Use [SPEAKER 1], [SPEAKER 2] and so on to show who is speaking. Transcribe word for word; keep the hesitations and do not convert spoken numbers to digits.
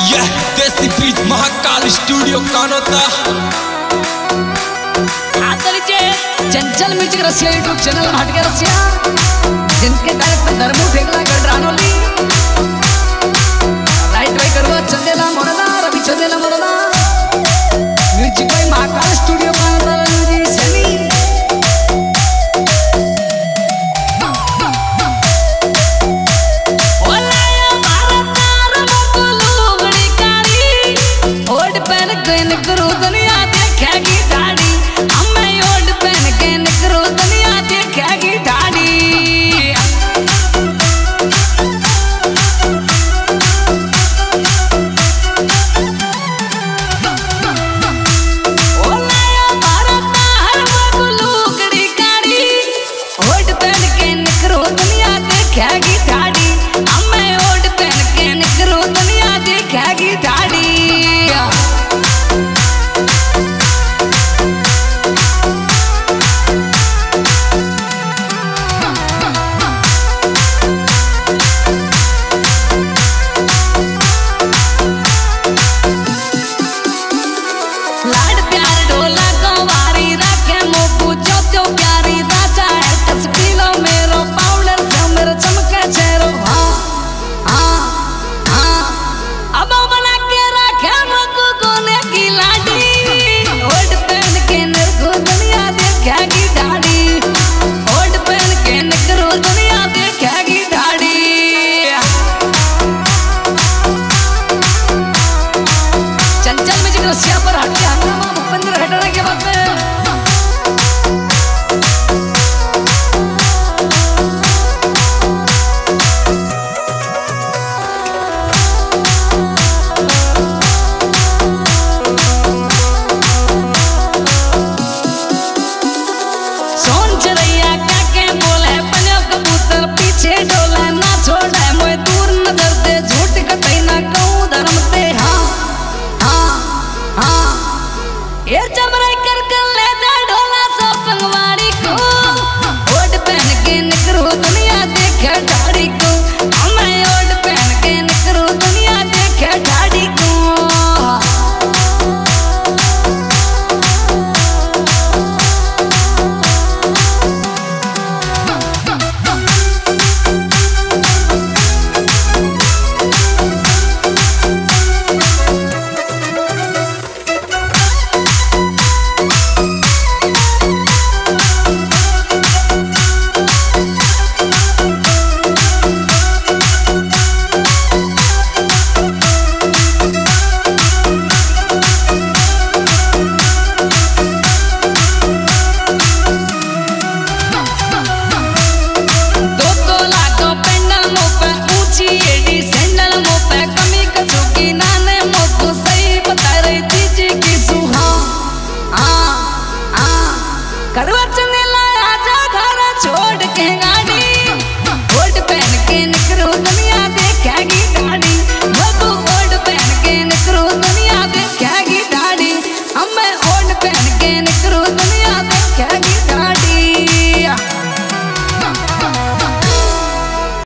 [SPEAKER 1] यह देसी beat Mahakal studio Kanota
[SPEAKER 2] चंचल music रसिया YouTube channel हटके रसिया जिनके डायरेक्टर धर्मू फेगला गडरानोली राइट भाई करवा चंदेला मोरला रवि चंदेला मोरला म्यूजिक भाई महाकाल स्टूडियो कानोता म्यूजिक सनी करो दुनिया देखेगी दाढ़ी हमें ओल्ड पहन के निकरो दुनिया देखेगी दाढ़ी ओ नया भारत हर बगलू गड़ी गाड़ी ओल्ड पहन के निकरो दुनिया देखेगी दाढ़ी हमें ओल्ड पहन के निकरो दुनिया देखेगी दाढ़ी रसिया पर हटके हंगामा भूपेंद्र हेडरा के बाद में सोन चरैया क्या के बोले बनो कबूतर पीछे डोला ना छोड़े मोए दूर नजर दे झूठ कतई ना कहूं धर्म ते हाँ हाँ ये चमड़े कर कर ले जा ढोला सो पंगवाड़ी को ओढ़ पहन के निकरो दुनिया देखे ठाड़ी को हमें ओढ़ पहन के निकरो दुनिया देखे ठाड़ी को करवा